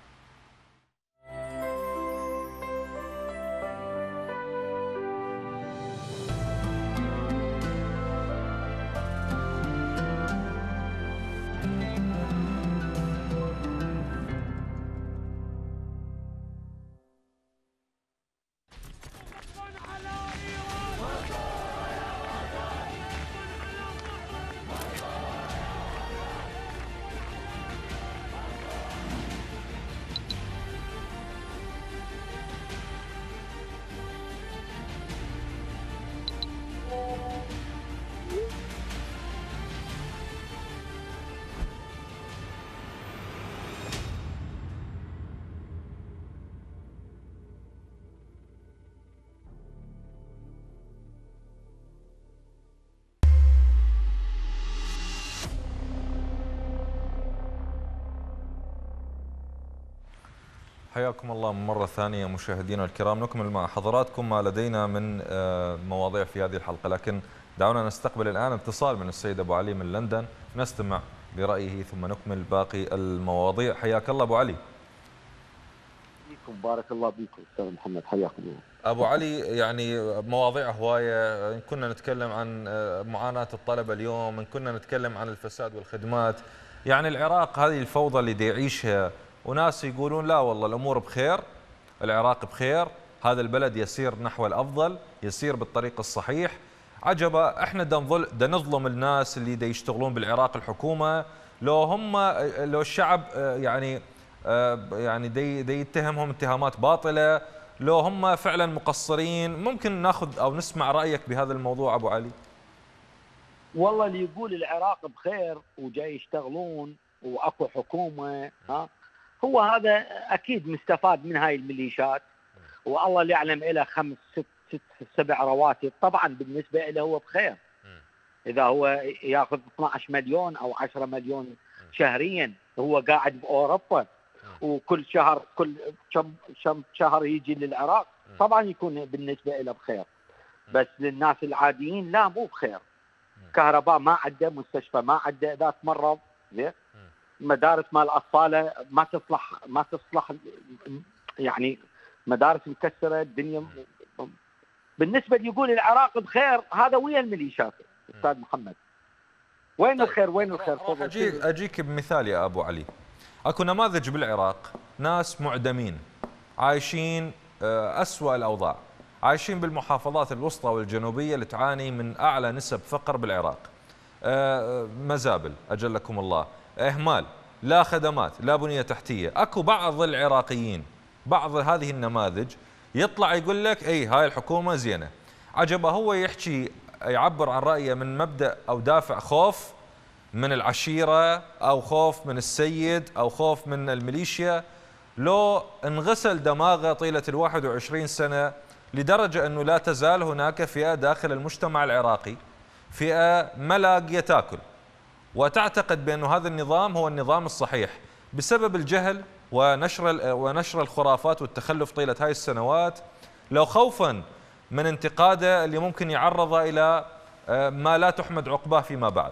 حياكم الله مرة ثانية مشاهدينا الكرام. نكمل مع حضراتكم ما لدينا من مواضيع في هذه الحلقة، لكن دعونا نستقبل الآن اتصال من السيد أبو علي من لندن، نستمع لرأيه ثم نكمل باقي المواضيع. حياك الله أبو علي. بارك الله بكم أستاذ محمد، حياكم الله. أبو علي، يعني مواضيع هواية، إن كنا نتكلم عن معاناة الطلبة اليوم، إن كنا نتكلم عن الفساد والخدمات، يعني العراق هذه الفوضى اللي دي يعيشها، وناس يقولون لا والله الأمور بخير، العراق بخير، هذا البلد يسير نحو الأفضل، يسير بالطريق الصحيح. عجبا احنا دا نظلم الناس اللي دا يشتغلون بالعراق، الحكومة لو هم لو الشعب يعني يعني دي, دي يتهمهم اتهامات باطلة، لو هم فعلا مقصرين. ممكن ناخذ او نسمع رأيك بهذا الموضوع ابو علي؟ والله اللي يقول العراق بخير وجاي يشتغلون واكو حكومة، ها هو هذا اكيد مستفاد من هاي الميليشيات، والله اللي يعلم له خمس ست ست سبع رواتب طبعا بالنسبه له هو بخير. اذا هو ياخذ اثنعش مليون او عشرة مليون شهريا هو قاعد باوروبا وكل شهر كل كم كم شهر يجي للعراق طبعا يكون بالنسبه له بخير. بس للناس العاديين لا مو بخير. كهرباء ما عنده، مستشفى ما عنده، اذا تمرض زين مدارس مال اطفاله ما تصلح ما تصلح يعني مدارس مكسره الدنيا. بالنسبه اللي يقول العراق بخير هذا ويا الميليشيات استاذ محمد. وين الخير وين الخير؟ أجيك, اجيك بمثال يا ابو علي. اكو نماذج بالعراق ناس معدمين عايشين اسوأ الاوضاع، عايشين بالمحافظات الوسطى والجنوبيه اللي تعاني من اعلى نسب فقر بالعراق. مزابل اجلكم الله، اهمال، لا خدمات، لا بنيه تحتيه. اكو بعض العراقيين بعض هذه النماذج يطلع يقول لك اي هاي الحكومه زينه. عجبه هو يحكي يعبر عن رايه من مبدا او دافع خوف من العشيره او خوف من السيد او خوف من الميليشيا. لو انغسل دماغه طيله الواحد وعشرين سنه لدرجه انه لا تزال هناك فئه داخل المجتمع العراقي، فئه ما لاقيه تاكل وتعتقد بأن هذا النظام هو النظام الصحيح بسبب الجهل ونشر ونشر الخرافات والتخلف طيلة هاي السنوات، لو خوفا من انتقاده اللي ممكن يعرضه إلى ما لا تحمد عقباه فيما بعد.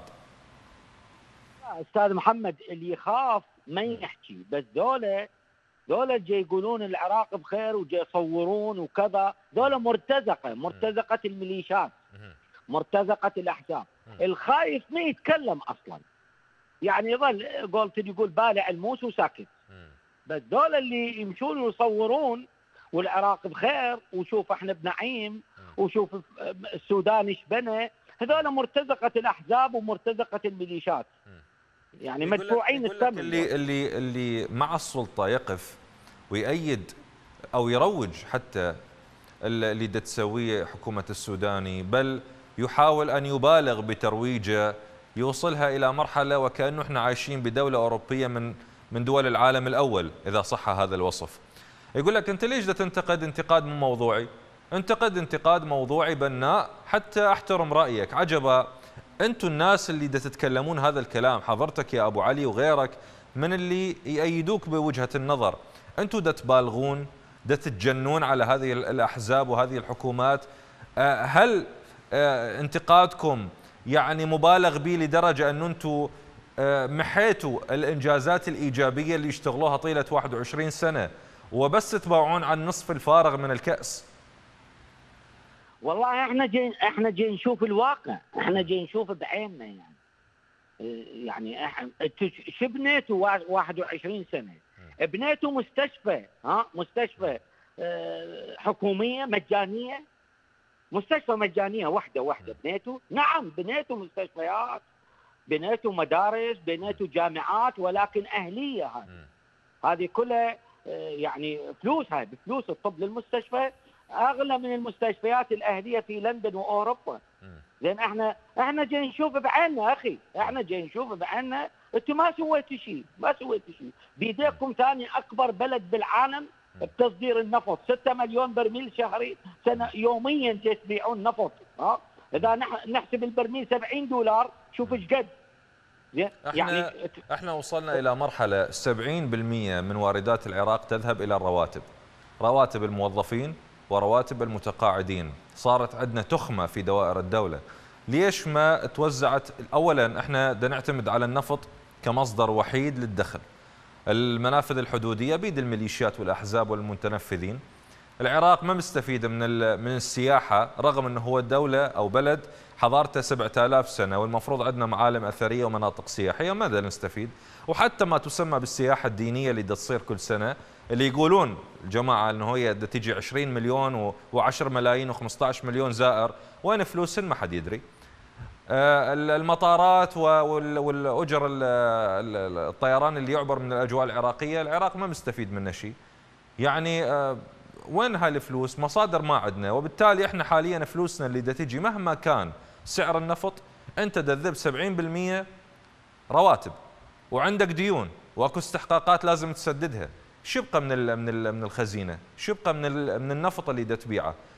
أستاذ محمد اللي يخاف ما يحكي، بس دولة دولة جاي يقولون العراق بخير وجاي يصورون وكذا، دولة مرتزقة مرتزقة الميليشيات مرتزقة الأحزاب. الخايف ما يتكلم اصلا، يعني يظل قلت يقول بالع الموس وساكت. بس دول اللي يمشون ويصورون والعراق بخير وشوف احنا بنعيم وشوف السودان ايش بنى، هذول مرتزقه الاحزاب ومرتزقه الميليشيات، يعني مدفوعين الثمن. اللي اللي اللي مع السلطه يقف ويأيد او يروج حتى اللي دا تسويه حكومه السوداني، بل يحاول أن يبالغ بترويجه يوصلها إلى مرحلة وكأنه احنا عايشين بدولة أوروبية من من دول العالم الأول إذا صح هذا الوصف. يقول لك أنت ليش دا تنتقد انتقاد مو موضوعي؟ انتقد انتقاد موضوعي بناء حتى أحترم رأيك. عجبا أنتم الناس اللي دا تتكلمون هذا الكلام، حضرتك يا أبو علي وغيرك من اللي يأيدوك بوجهة النظر، أنتم دا تبالغون، دا تتجنون على هذه الأحزاب وهذه الحكومات. هل انتقادكم يعني مبالغ به لدرجة أن أنتم محيتوا الإنجازات الإيجابية اللي اشتغلوها طيلة واحد وعشرين سنة وبس تباوعون عن نصف الفارغ من الكأس؟ والله احنا جاي احنا جاي نشوف الواقع، احنا جاي نشوف بعيننا. يعني يعني احنا شو بنيتوا واحد وعشرين سنة؟ بنيتوا مستشفى، ها مستشفى حكومية مجانية، مستشفى مجانية واحدة واحدة بنيتوا؟ نعم بنيتوا مستشفيات، بنيتوا مدارس، بنيتوا جامعات، ولكن أهلية. هذه هذه كلها يعني فلوس، هاي بفلوس الطب للمستشفى أغلى من المستشفيات الأهلية في لندن وأوروبا. لأن احنا احنا جاي نشوف بعيننا أخي، احنا جاي نشوف بعيننا. أنتم ما سويتوا شيء، ما سويتوا شيء. بيديكم ثاني أكبر بلد بالعالم بتصدير النفط، ستة مليون برميل شهري سنة يوميا تبيعون نفط. ها اذا نحسب البرميل سبعين دولار شوف ايش قد. يعني احنا احنا وصلنا الى مرحله سبعين بالمئة من واردات العراق تذهب الى الرواتب، رواتب الموظفين ورواتب المتقاعدين. صارت عندنا تخمه في دوائر الدوله. ليش ما توزعت؟ اولا احنا بدنا نعتمد على النفط كمصدر وحيد للدخل. المنافذ الحدودية بيد الميليشيات والأحزاب والمتنفذين. العراق ما مستفيد من من السياحة رغم أنه هو الدولة أو بلد حضارته سبعة آلاف سنة والمفروض عندنا معالم أثرية ومناطق سياحية. ماذا نستفيد؟ وحتى ما تسمى بالسياحة الدينية اللي تصير كل سنة، اللي يقولون الجماعة أنه هي تجي عشرين مليون وعشرة ملايين وخمسة عشر مليون زائر، وين فلوسهم ما حد يدري. المطارات والأجر الطيران اللي يعبر من الأجواء العراقية، العراق ما مستفيد منه شيء. يعني وين هاي الفلوس؟ مصادر ما عندنا، وبالتالي احنا حاليا فلوسنا اللي دا تجي مهما كان سعر النفط انت تذب سبعين بالمئة رواتب وعندك ديون واكو استحقاقات لازم تسددها. شو يبقى من من من الخزينه؟ شو يبقى من من النفط اللي دا تبيعه؟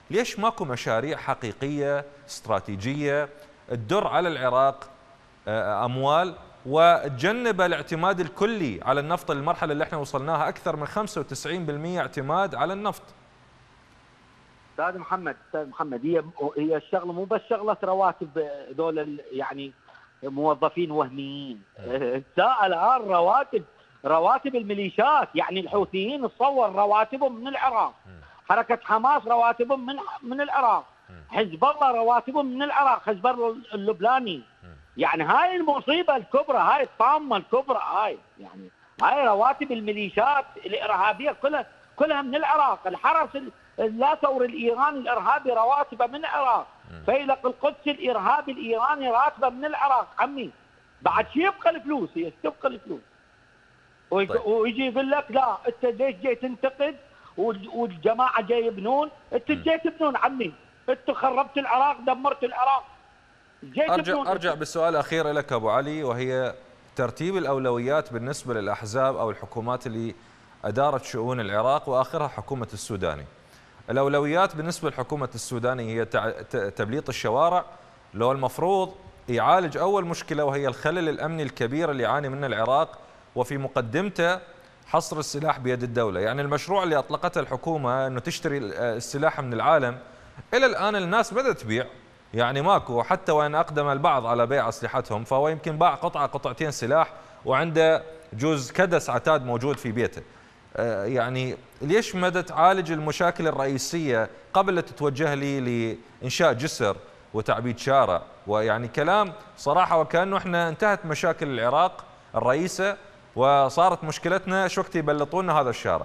ليش ماكو مشاريع حقيقية استراتيجية تدر على العراق أموال وتجنب الاعتماد الكلي على النفط للمرحلة اللي احنا وصلناها أكثر من خمسة وتسعين بالمئة اعتماد على النفط؟ استاذ محمد استاذ محمد هي هي الشغله مو بس شغله رواتب دول يعني موظفين وهميين. ساء الان رواتب رواتب الميليشيات، يعني الحوثيين تصور رواتبهم من العراق، حركه حماس رواتبهم من من العراق، حزب الله رواتبهم من العراق، حزب الله اللبناني. يعني هاي المصيبه الكبرى، هاي الطامه الكبرى، هاي يعني هاي رواتب الميليشيات الارهابيه كلها كلها من العراق. الحرس لا ثور الايراني الارهابي رواتبه من العراق، فيلق القدس الارهابي الايراني راتبه من العراق. عمي بعد شو يبقى الفلوس؟ هي تبقى الفلوس. طيب. ويجي يقول لك لا انت ليش جاي تنتقد والجماعه جاي يبنون؟ انت جاي تبنون عمي، انت خربت العراق، دمرت العراق. ارجع ارجع بالسؤال الاخير لك ابو علي، وهي ترتيب الاولويات بالنسبه للاحزاب او الحكومات اللي ادارت شؤون العراق واخرها حكومه السوداني. الاولويات بالنسبه لحكومه السوداني هي تبليط الشوارع، لو المفروض يعالج اول مشكله وهي الخلل الامني الكبير اللي يعاني منه العراق، وفي مقدمته حصر السلاح بيد الدوله. يعني المشروع اللي اطلقته الحكومه انه تشتري السلاح من العالم، الى الان الناس بدات تبيع، يعني ماكو، حتى وان اقدم البعض على بيع اسلحتهم فهو يمكن باع قطعه قطعتين سلاح وعنده جزء كدس عتاد موجود في بيته. يعني ليش ما تعالج المشاكل الرئيسيه قبل لا تتوجه لي لانشاء جسر وتعبيد شارع؟ ويعني كلام صراحه وكانه احنا انتهت مشاكل العراق الرئيسه وصارت مشكلتنا شو وقت يبلطونا هذا الشارع.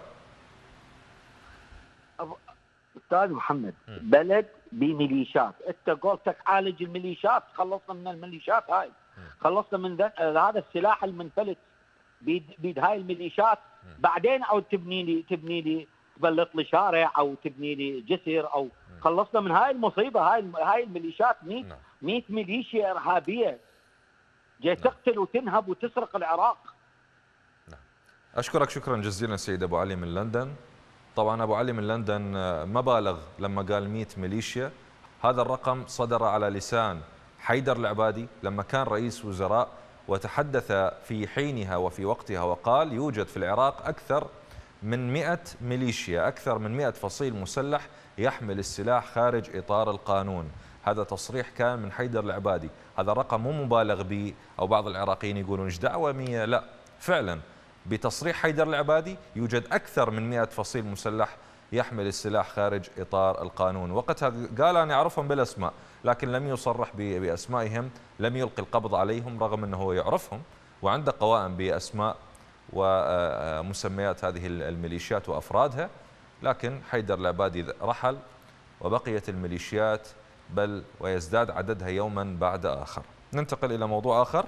استاذ محمد بلد بميليشيات، انت قولتك عالج الميليشيات، خلصنا من الميليشيات هاي، خلصنا من هذا السلاح المنفلت بيد بيد هاي الميليشيات، بعدين او تبني لي تبني لي تبلط لي شارع او تبني لي جسر، او خلصنا من هاي المصيبه. هاي هاي الميليشيات مئة ميليشيا ارهابيه جاي تقتل وتنهب وتسرق العراق. اشكرك شكرا جزيلا سيد ابو علي من لندن. طبعا ابو علي من لندن ما بالغ لما قال مئة ميليشيا، هذا الرقم صدر على لسان حيدر العبادي لما كان رئيس وزراء، وتحدث في حينها وفي وقتها وقال يوجد في العراق أكثر من مئة ميليشيا، أكثر من مئة فصيل مسلح يحمل السلاح خارج إطار القانون. هذا تصريح كان من حيدر العبادي، هذا الرقم مو مبالغ به أو بعض العراقيين يقولون ايش دعوة مية، لا فعلا بتصريح حيدر العبادي يوجد أكثر من مئة فصيل مسلح يحمل السلاح خارج إطار القانون. وقتها قال أنا أعرفهم بالأسماء، لكن لم يصرح بأسمائهم، لم يلقي القبض عليهم رغم أنه هو يعرفهم وعنده قوائم بأسماء ومسميات هذه الميليشيات وأفرادها. لكن حيدر العبادي رحل وبقيت الميليشيات بل ويزداد عددها يوما بعد آخر. ننتقل إلى موضوع آخر،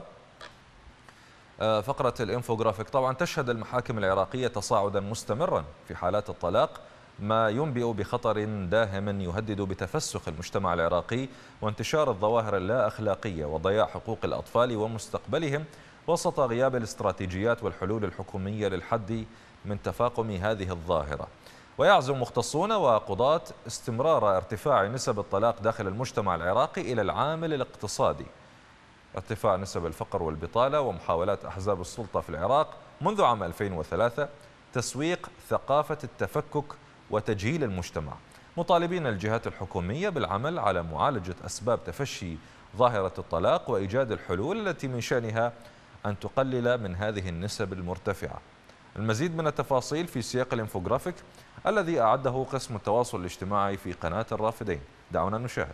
فقرة الانفوغرافيك. طبعا تشهد المحاكم العراقية تصاعدا مستمرا في حالات الطلاق، ما ينبئ بخطر داهم يهدد بتفسخ المجتمع العراقي وانتشار الظواهر اللا أخلاقية وضياع حقوق الأطفال ومستقبلهم وسط غياب الاستراتيجيات والحلول الحكومية للحد من تفاقم هذه الظاهرة. ويعزم مختصون وقضاة استمرار ارتفاع نسب الطلاق داخل المجتمع العراقي إلى العامل الاقتصادي، ارتفاع نسب الفقر والبطالة، ومحاولات أحزاب السلطة في العراق منذ عام ألفين وثلاثة تسويق ثقافة التفكك وتجهيل المجتمع، مطالبين الجهات الحكومية بالعمل على معالجة أسباب تفشي ظاهرة الطلاق وإيجاد الحلول التي من شأنها أن تقلل من هذه النسب المرتفعة. المزيد من التفاصيل في سياق الانفوغرافيك الذي أعده قسم التواصل الاجتماعي في قناة الرافدين. دعونا نشاهد.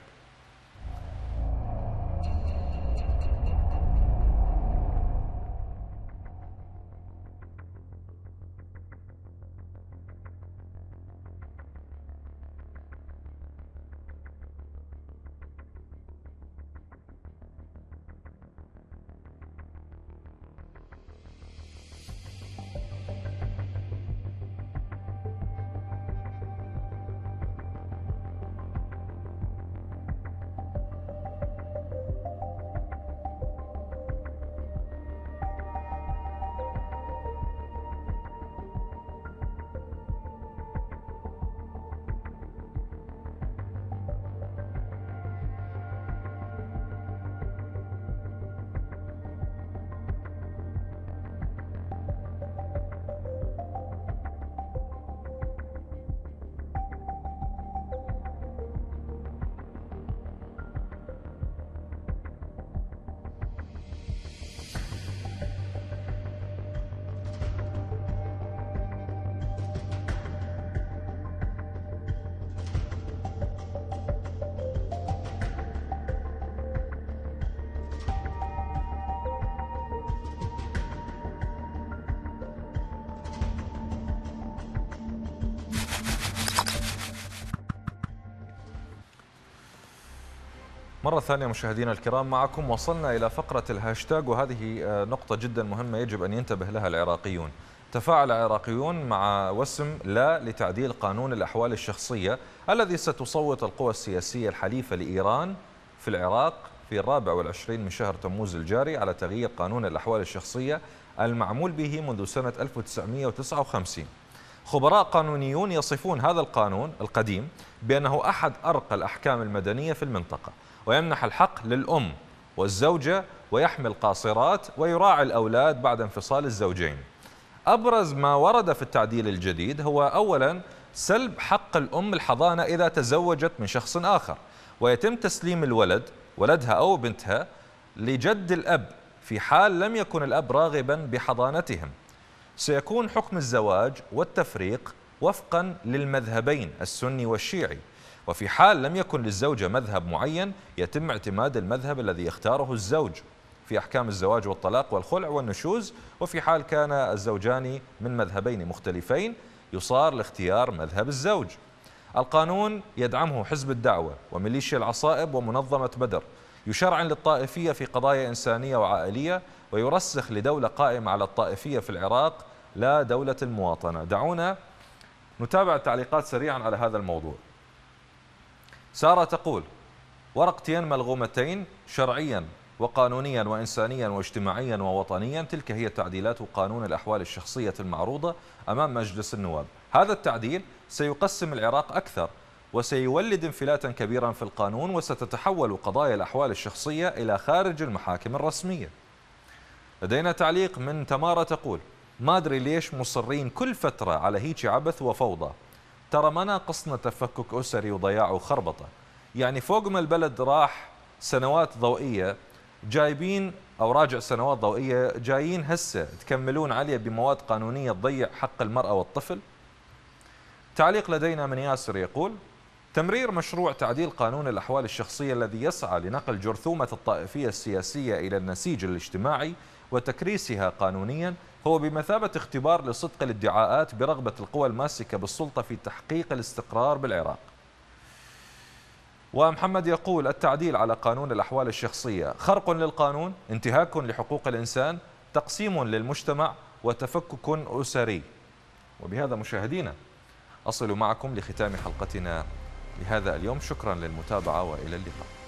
مرة ثانية مشاهدينا الكرام معكم، وصلنا إلى فقرة الهاشتاج، وهذه نقطة جدا مهمة يجب أن ينتبه لها العراقيون. تفاعل العراقيون مع وسم لا لتعديل قانون الأحوال الشخصية الذي ستصوت القوى السياسية الحليفة لإيران في العراق في الرابع والعشرين من شهر تموز الجاري على تغيير قانون الأحوال الشخصية المعمول به منذ سنة ألف وتسعمئة وتسعة وخمسين. خبراء قانونيون يصفون هذا القانون القديم بأنه أحد أرقى الأحكام المدنية في المنطقة، ويمنح الحق للأم والزوجة ويحمي القاصرات ويراعي الأولاد بعد انفصال الزوجين. أبرز ما ورد في التعديل الجديد هو أولا سلب حق الأم الحضانة إذا تزوجت من شخص آخر، ويتم تسليم الولد ولدها أو بنتها لجد الأب في حال لم يكن الأب راغبا بحضانتهم. سيكون حكم الزواج والتفريق وفقا للمذهبين السني والشيعي، وفي حال لم يكن للزوجة مذهب معين يتم اعتماد المذهب الذي يختاره الزوج في أحكام الزواج والطلاق والخلع والنشوز. وفي حال كان الزوجان من مذهبين مختلفين يصار لاختيار مذهب الزوج. القانون يدعمه حزب الدعوة وميليشيا العصائب ومنظمة بدر، يشرعن للطائفية في قضايا إنسانية وعائلية، ويرسخ لدولة قائمة على الطائفية في العراق لا دولة المواطنة. دعونا نتابع التعليقات سريعا على هذا الموضوع. سارة تقول: ورق تينما الغومتين شرعيا وقانونيا وإنسانيا واجتماعيا ووطنيا، تلك هي تعديلات قانون الأحوال الشخصية المعروضة أمام مجلس النواب. هذا التعديل سيقسم العراق أكثر وسيولد انفلاتا كبيرا في القانون، وستتحول قضايا الأحوال الشخصية إلى خارج المحاكم الرسمية. لدينا تعليق من تمارة تقول: ما أدري ليش مصرين كل فترة على هيك عبث وفوضى، ترى ما ناقصنا تفكك أسري وضياع وخربطة، يعني فوق ما البلد راح سنوات ضوئية جايبين أو راجع سنوات ضوئية جايين هسه تكملون عليه بمواد قانونية تضيع حق المرأة والطفل. تعليق لدينا من ياسر يقول: تمرير مشروع تعديل قانون الأحوال الشخصية الذي يسعى لنقل جرثومة الطائفية السياسية إلى النسيج الاجتماعي وتكريسها قانونيا هو بمثابة اختبار لصدق الادعاءات برغبة القوى الماسكة بالسلطة في تحقيق الاستقرار بالعراق. ومحمد يقول: التعديل على قانون الأحوال الشخصية خرق للقانون، انتهاك لحقوق الإنسان، تقسيم للمجتمع، وتفكك أسري. وبهذا مشاهدينا أصل معكم لختام حلقتنا لهذا اليوم. شكرا للمتابعة وإلى اللقاء.